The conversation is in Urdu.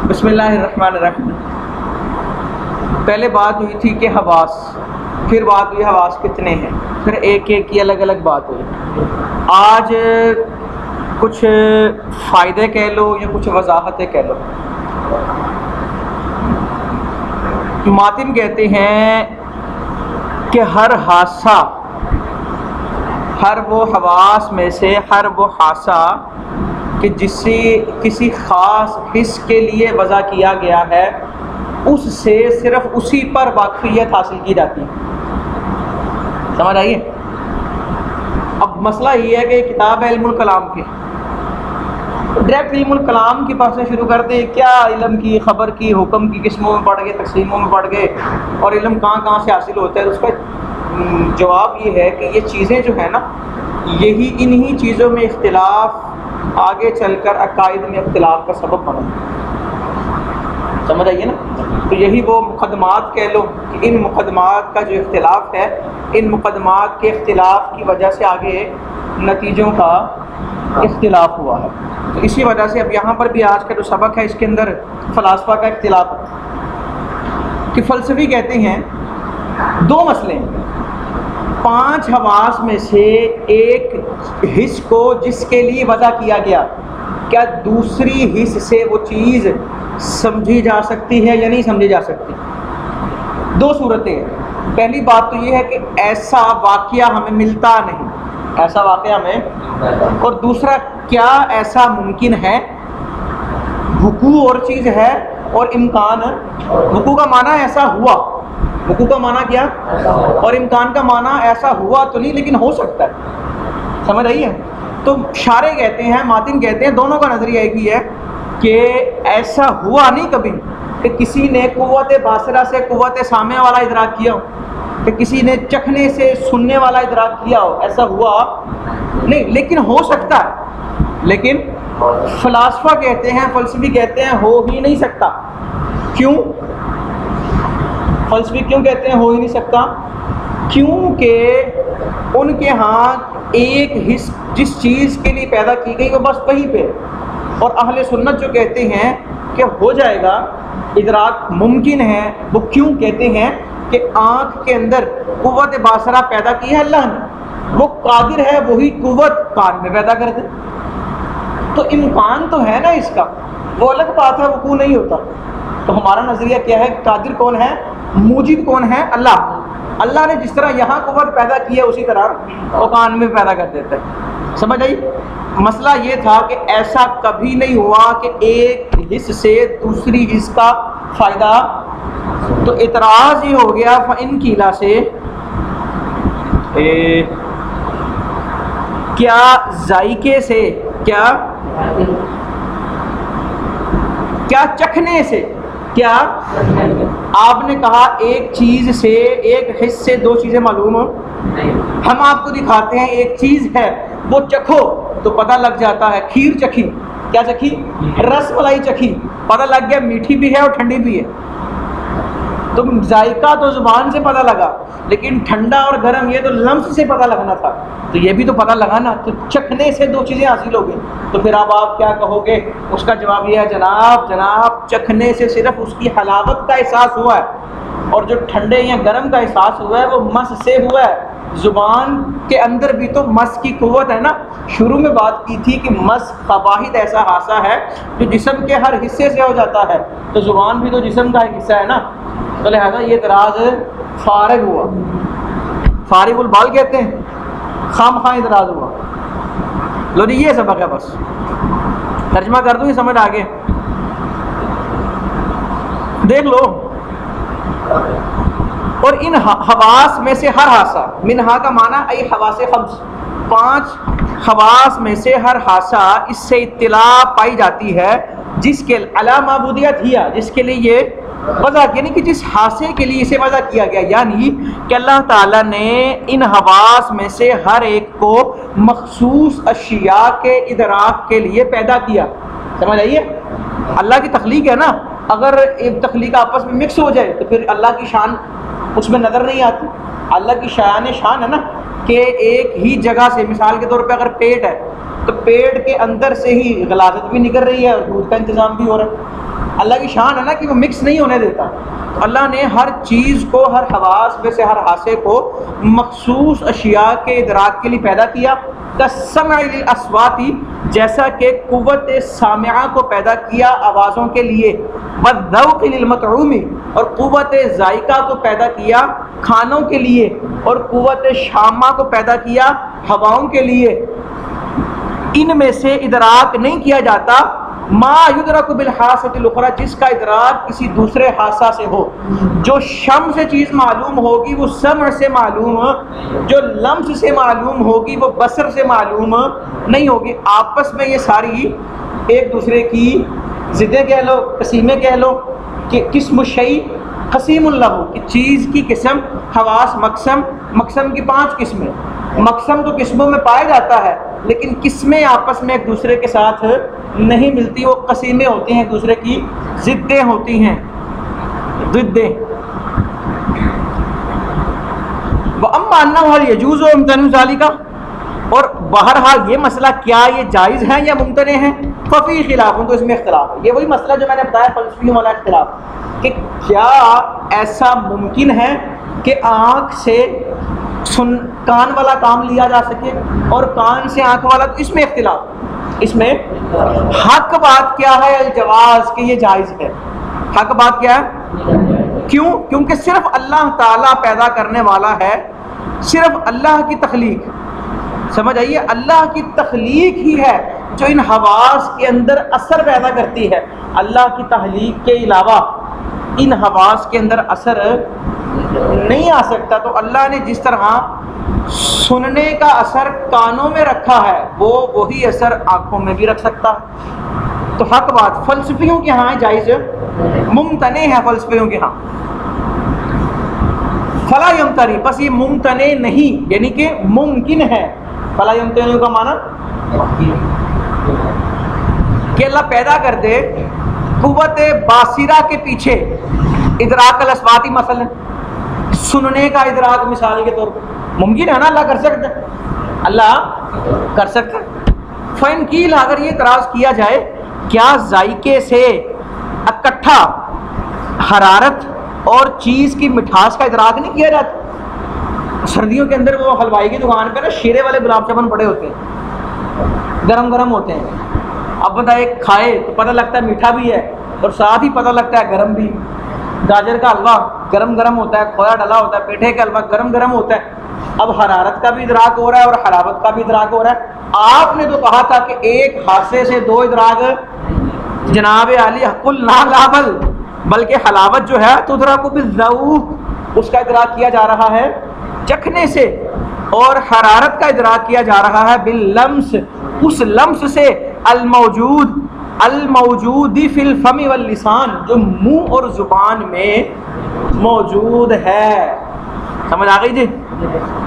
بسم اللہ الرحمن الرحیم۔ پہلے بات ہوئی تھی کہ حواس، پھر بات ہوئی حواس کتنے ہیں، پھر ایک ایک کی الگ الگ بات ہوئی۔ آج کچھ فائدے کہہ لو یا کچھ وضاحتیں کہہ لو۔ ماتن کہتے ہیں کہ ہر حادثہ، ہر وہ حواس میں سے ہر وہ حادثہ کہ جس سے کسی خاص حص کے لیے وضع کیا گیا ہے، اس سے صرف اسی پر واقفیت حاصل کی جاتی ہے۔ سمجھ آئیے؟ اب مسئلہ یہ ہے کہ کتاب ہے علم الکلام کی، ڈائریکٹ علم الکلام کے پاس سے شروع کرتے ہیں، کیا علم کی، خبر کی، حکم کی قسموں میں پڑھ گئے، تقسیموں میں پڑھ گئے، اور علم کہاں کہاں سے حاصل ہوتا ہے۔ اس کا جواب یہ ہے کہ یہ چیزیں جو ہیں نا، یہی انہی چیزوں میں اختلاف آگے چل کر عقائد میں اختلاف کا سبب بنا۔ سمجھ آئیے نا؟ تو یہی وہ مقدمات کہہ لو کہ ان مقدمات کا جو اختلاف ہے، ان مقدمات کے اختلاف کی وجہ سے آگے نتیجوں کا اختلاف ہوا ہے۔ تو اسی وجہ سے اب یہاں پر بھی آج کا جو سبق ہے، اس کے اندر فلاسفہ کا اختلاف ہے کہ فلسفی کہتے ہیں دو مسئلے ہیں۔ 5 حواس میں سے ایک حص کو جس کے لیے وضع کیا گیا، کیا دوسری حص سے وہ چیز سمجھی جا سکتی ہے یا نہیں سمجھی جا سکتی؟ دو صورتیں ہیں۔ پہلی بات تو یہ ہے کہ ایسا واقعہ ہمیں ملتا نہیں، ایسا واقعہ ہمیں، اور دوسرا کیا ایسا ممکن ہے؟ وقوع اور چیز ہے اور امکان، وقوع کا معنی ایسا ہوا، وقوع کا معنی کیا، اور امکان کا معنی ایسا ہوا تو نہیں لیکن ہو سکتا ہے۔ سمجھ رہی ہے؟ تو شارح کہتے ہیں، ماتن کہتے ہیں، دونوں کا نظریہ ایک ہی ہے کہ ایسا ہوا نہیں کبھی کہ کسی نے قوت باصرہ سے قوت سامع والا ادراک کیا ہو، کہ کسی نے چکھنے سے سننے والا ادراک کیا ہو، ایسا ہوا نہیں لیکن ہو سکتا ہے۔ لیکن فلاسفہ کہتے ہیں، فلسفی کہتے ہیں ہو ہی نہیں سکتا۔ کیوں؟ فلسفی کیوں کہتے ہیں ہو ہی نہیں سکتا؟ کیونکہ ان کے ہاں ایک حص جس چیز کے لیے پیدا کی گئی وہ بس وہیں پہ، اور اہل سنت جو کہتے ہیں کہ ہو جائے گا، ادراک ممکن ہے، وہ کیوں کہتے ہیں کہ آنکھ کے اندر قوت باصرہ پیدا کی ہے اللہ نے، وہ قادر ہے وہی قوت کان میں پیدا کر دے، تو امکان تو ہے نا اس کا، وہ الگ بات ہے وقوع نہیں ہوتا۔ تو ہمارا نظریہ کیا ہے؟ قادر کون ہے؟ موجد کون ہے؟ اللہ۔ اللہ نے جس طرح یہاں قوت پیدا کی ہے اسی طرح وہ کان میں پیدا کر دیتا ہے۔ سمجھ آئی؟ مسئلہ یہ تھا کہ ایسا کبھی نہیں ہوا کہ ایک حص سے دوسری حص کا فائدہ، تو اعتراض یہ ہو گیا فَإِن قِيلَ سے کیا ذائقے سے، کیا چکھنے سے، کیا آپ نے کہا ایک چیز سے، ایک حص سے دو چیزیں معلوم ہو؟ ہم آپ کو دکھاتے ہیں ایک چیز ہے، وہ چکھو تو پتہ لگ جاتا ہے۔ کھیر چکھی، کیا چکھی؟ رس ملائی چکھی، پتہ لگ گیا میٹھی بھی ہے اور ٹھنڈی بھی ہے۔ تو ذائقہ تو زبان سے پتہ لگا، لیکن ٹھنڈا اور گرم یہ تو لمس سے پتہ لگنا تھا، تو یہ بھی تو پتہ لگا نا، تو چکھنے سے دو چیزیں حاصل ہو گئی۔ تو پھر اب آپ کیا کہو گے؟ اس کا جواب یہ ہے جناب چکھنے سے صرف اس کی حلاوت کا احساس ہوا ہے، اور جو ٹھنڈے یا گرم کا احساس ہوا ہے وہ مس سے ہوا ہے۔ زبان کے اندر بھی تو مس کی قوت ہے نا۔ شروع میں بات کی تھی کہ مس واحد ایسا حادثہ ہے جو جسم کے ہر حصے سے ہو جاتا ہے، تو زبان بھی تو جسم کا ایک حصہ ہے نا، تو لہذا یہ اعتراض فارغ ہوا، فارغ البال کہتے ہیں، خام خواہ اعتراض ہوا۔ لو جی یہ سبق ہے، بس ترجمہ کر دوں، یہ سمجھ آگے دیکھ لو۔ اور ان حواس میں سے ہر حادثہ، منہا کا معنی ای حواس خمس، 5 حواس میں سے ہر حادثہ اس سے اطلاع پائی جاتی ہے جس کے علی معبودیت ہیا، جس کے لیے یہ وضع، یعنی کہ جس حادثے کے لیے اسے وضع کیا گیا، یعنی کہ اللہ تعالیٰ نے ان حواس میں سے ہر ایک کو مخصوص اشیاء کے ادراک کے لیے پیدا کیا۔ سمجھ آئیے؟ اللہ کی تخلیق ہے نا، اگر ایک تخلیق آپس میں مکس ہو جائے تو پھر اللہ کی شان اس میں نظر نہیں آتی۔ اللہ کی شان ہے نا کہ ایک ہی جگہ سے، مثال کے طور پہ اگر پیٹ ہے تو پیٹ کے اندر سے ہی غلاظت بھی نکل رہی ہے اور دودھ کا انتظام بھی ہو رہا ہے، اللہ کی شان ہے نا کہ وہ مکس نہیں ہونے دیتا. تو اللہ نے ہر چیز کو، ہر حواس میں سے ہر حاسے کو مخصوص اشیاء کے ادراک کے لیے پیدا کیا. کالسمع للاصوات، جیسا کہ قوت سامعہ کو پیدا کیا آوازوں کے لیے. والذوق للمطعوم، اور قوت ذائقہ کو پیدا کیا کھانوں کے لیے. اور قوت شامہ کو پیدا کیا ہواؤں کے لیے. ان میں سے ادراک نہیں کیا جاتا ما یدرک بالحاسۃ الاخری، جس کا ادراک کسی دوسرے حاسہ سے ہو. جو شم سے چیز معلوم ہوگی وہ سمع سے معلوم، جو لمس سے معلوم ہوگی وہ بصر سے معلوم نہیں ہوگی. آپس میں یہ ساری ایک دوسرے کی ضدیں کہہ لو، قسیمیں کہہ لو کہ قسم الشیء قسیم اللہ، کہ چیز کی قسم. حواس مقسم، مقسم کی 5 قسمیں. مقسم تو قسموں میں پایا جاتا ہے لیکن قسمیں آپس میں ایک دوسرے کے ساتھ نہیں ملتی، وہ قسیمیں ہوتی ہیں، ایک دوسرے کی ضدیں ہوتی ہیں، ضدیں. وَأَمَّا أَنَّهُ هَلْ يَجُوزُ وَيُمْتَنُ ذَلِكَ، اور بہرحال یہ مسئلہ کیا یہ جائز ہے یا ممتنع ہے. ففی خلاف، تو اس میں اختلاف ہے. یہ وہی مسئلہ جو میں نے بتایا فلسفیوں والا اختلاف، کہ کیا ایسا ممکن ہے کہ آنکھ سے کان والا کام لیا جا سکے اور کان سے آنکھ والا. تو اس میں اختلاف. اس میں حق بات کیا ہے الجواز، کہ یہ جائز ہے. حق بات کیا ہے؟ کیوں؟ کیونکہ صرف اللہ تعالیٰ پیدا کرنے والا ہے، صرف اللہ کی تخلیق. سمجھ آئیے، اللہ کی تخلیق ہی ہے جو ان حواس کے اندر اثر پیدا کرتی ہے. اللہ کی تخلیق کے علاوہ ان حواس کے اندر اثر نہیں آ سکتا. تو اللہ نے جس طرح سننے کا اثر کانوں میں رکھا ہے وہ وہی اثر آنکھوں میں بھی رکھ سکتا ہے. تو حق بات فلسفیوں کے ہاں جائز، ممتنع ہے فلسفیوں کے ہاں. فلا یمتنع، بس یہ ممتنع نہیں، یعنی کہ ممکن ہے. فلا یمتنع کا معنی کہ اللہ پیدا کر دے قوت باصرہ کے پیچھے ادراک الاصوات، مثلا سننے کا ادراک مثال کے طور پر ممکن ہے نا. اللہ کر سکتا ہے، اللہ کر سکتا ہے. فَإِنْ قِيلَ، اگر یہ اعتراض کیا جائے کیا ذائقے سے اکٹھا حرارت اور چیز کی مٹھاس کا ادراک نہیں کیا جاتا؟ سردیوں کے اندر وہ حلوائی کی دکان پہ نا شیرے والے گلاب جامن پڑے ہوتے ہیں، گرم گرم ہوتے ہیں. اب بتائے کھائے تو پتہ لگتا ہے میٹھا بھی ہے اور ساتھ ہی پتہ لگتا ہے گرم بھی. گاجر کا حلوہ گرم گرم ہوتا ہے، کھویا ڈلا ہوتا ہے، پیٹھے کا حلوہ گرم گرم ہوتا ہے. اب حرارت کا بھی ادراک ہو رہا ہے اور حلاوت کا بھی ادراک ہو رہا ہے. آپ نے تو کہا تھا کہ ایک حاسے سے 2 ادراک جناب علی قل لا بل، بلکہ حلاوت جو ہے تدرک بالذوق، اس کا ادراک کیا جا رہا ہے چکھنے سے، اور حرارت کا ادراک کیا جا رہا ہے باللمس، اس لمس سے الموجود فی الفم واللسان، جو منہ اور زبان میں موجود ہے. سمجھ آ گئی جی؟